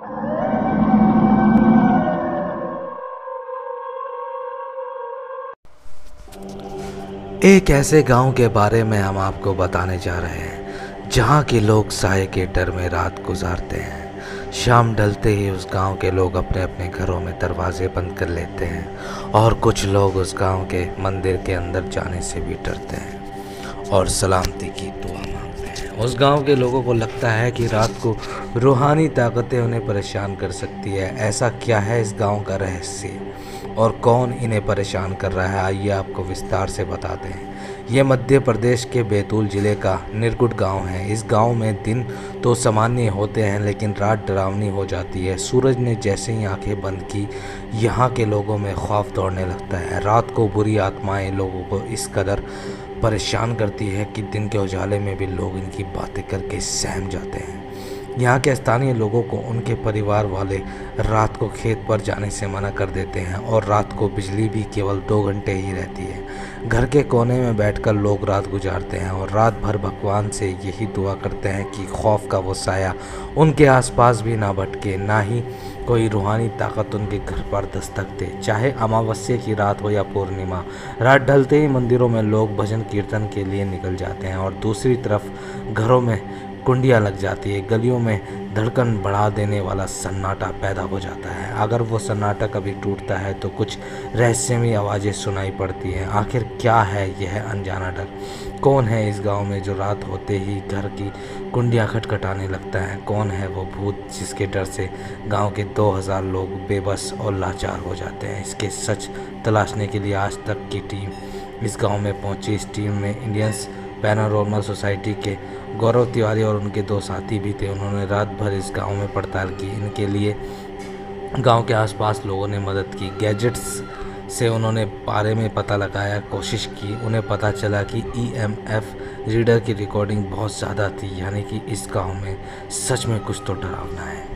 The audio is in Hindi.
एक ऐसे गांव के बारे में हम आपको बताने जा रहे हैं जहां के लोग साए के डर में रात गुजारते हैं। शाम ढलते ही उस गांव के लोग अपने अपने घरों में दरवाजे बंद कर लेते हैं और कुछ लोग उस गांव के मंदिर के अंदर जाने से भी डरते हैं और सलामती की दुआ मांगते हैं। उस गांव के लोगों को लगता है कि रात को रूहानी ताकतें उन्हें परेशान कर सकती है। ऐसा क्या है इस गांव का रहस्य और कौन इन्हें परेशान कर रहा है, आइए आपको विस्तार से बताते हैं। ये मध्य प्रदेश के बैतूल ज़िले का निरगुड गांव है। इस गांव में दिन तो सामान्य होते हैं लेकिन रात डरावनी हो जाती है। सूरज ने जैसे ही आंखें बंद की, यहाँ के लोगों में खौफ दौड़ने लगता है। रात को बुरी आत्माएं लोगों को इस कदर परेशान करती है कि दिन के उजाले में भी लोग इनकी बातें करके सहम जाते हैं। यहाँ के स्थानीय लोगों को उनके परिवार वाले रात को खेत पर जाने से मना कर देते हैं और रात को बिजली भी केवल 2 घंटे ही रहती है। घर के कोने में बैठकर लोग रात गुजारते हैं और रात भर भगवान से यही दुआ करते हैं कि खौफ का वो साया उनके आसपास भी ना भटके, ना ही कोई रूहानी ताकत उनके घर पर दस्तक दे। चाहे अमावस्या की रात हो या पूर्णिमा, रात ढलते ही मंदिरों में लोग भजन कीर्तन के लिए निकल जाते हैं और दूसरी तरफ घरों में कुंडियाँ लग जाती है। गलियों में धड़कन बढ़ा देने वाला सन्नाटा पैदा हो जाता है। अगर वो सन्नाटा कभी टूटता है तो कुछ रहस्यमयी आवाज़ें सुनाई पड़ती हैं। आखिर क्या है यह अनजाना डर? कौन है इस गांव में जो रात होते ही घर की कुंडियाँ खटखटाने लगता है? कौन है वो भूत जिसके डर से गांव के 2000 लोग बेबस और लाचार हो जाते हैं? इसके सच तलाशने के लिए आज तक की टीम इस गाँव में पहुँची। इस टीम में इंडियंस पैरानॉर्मल सोसाइटी के गौरव तिवारी और उनके 2 साथी भी थे। उन्होंने रात भर इस गांव में पड़ताल की। इनके लिए गांव के आसपास लोगों ने मदद की। गैजेट्स से उन्होंने बारे में पता लगाया, कोशिश की। उन्हें पता चला कि EMF रीडर की रिकॉर्डिंग बहुत ज़्यादा थी, यानी कि इस गांव में सच में कुछ तो डरावना है।